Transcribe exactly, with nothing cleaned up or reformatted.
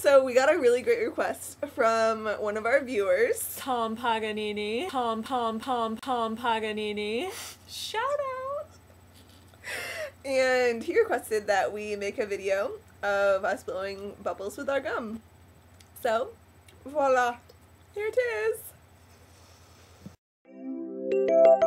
So we got a really great request from one of our viewers, Tom Paganini. Tom Tom Tom Tom Paganini. Shout out. And he requested that we make a video of us blowing bubbles with our gum. So, voila, here it is.